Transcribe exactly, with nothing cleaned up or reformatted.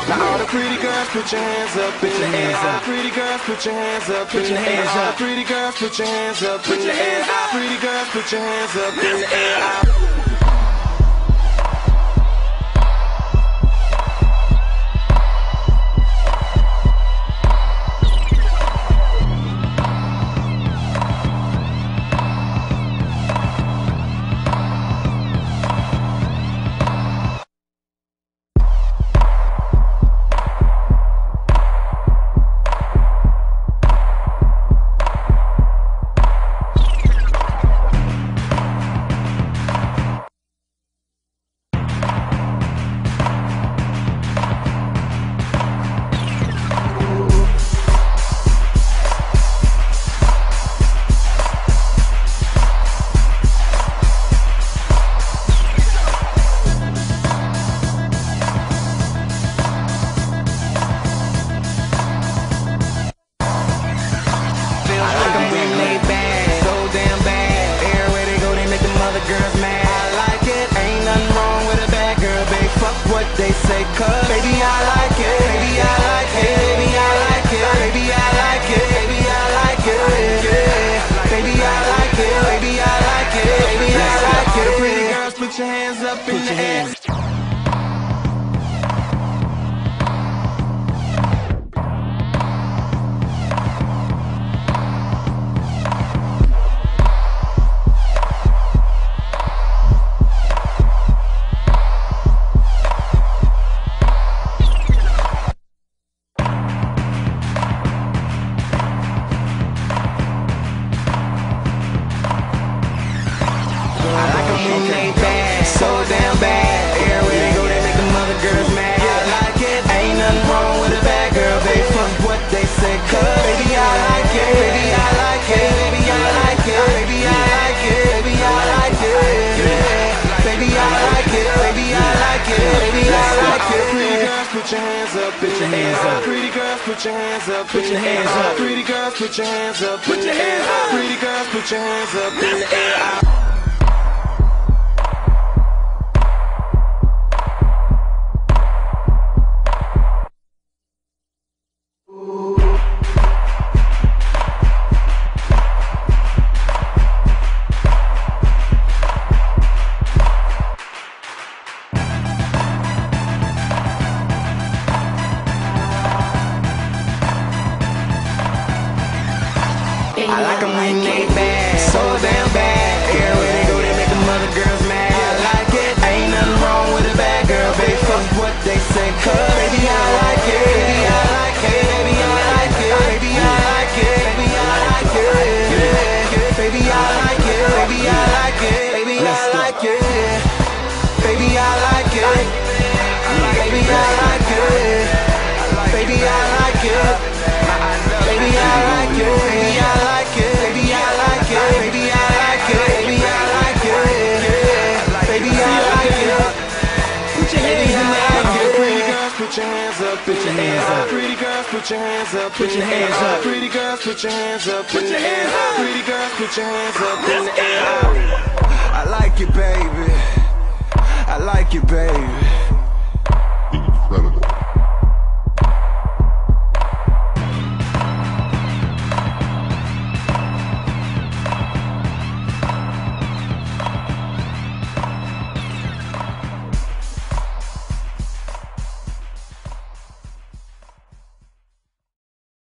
Now all the pretty girls, put your hands up in the air. All the pretty girls, put your hands up in the air. All the pretty girls, put your hands up in the air. Pretty girls, put your hands up in the air. They say, cuz baby, I like it, baby, I like it, baby, I like it, baby, I like it, baby, I like it, yeah. Baby, I like it, baby, I like it, baby, I like it. Pretty girls, put your hands up in the air. They bad, so damn bad. Everywhere they go, they make them other girls mad. I like it, ain't nothing wrong with a bad girl. They fuck what they say, cuz baby, I like it, baby, I like it, baby, I like it, baby, I like it, baby, I like it, yeah. Baby, I like it, baby, I like it, baby, I like it. Pretty girls, put your hands up, put your hands up. Pretty girls, put your hands up, put your hands up. Pretty girls, put your hands up, put your hands up. Pretty girls, put your hands up in the air. I like them when they bad, so damn bad. Everywhere they go, they make them other girls mad. I like it, ain't nothing wrong with a bad girl. They fuck what they say, cuz baby, I like it, baby, I like it, baby, I like it, baby, I like it, baby, I like it, yeah. Baby, I like it, baby, I like it, baby, I like it, baby, I like it, baby, I like it, baby, I like it, baby, I like it, baby, I like it, baby, I like it, baby, I like it, baby, I like it, yeah. Baby, I like it. Put your hands in the air. Pretty girls, put your hands up, put your hands up. Pretty girls, put your hands up, put your hands up. Pretty girls, put your hands up, put your hands up. Pretty girls, put your hands up in the air. I like it, baby. I like it, baby.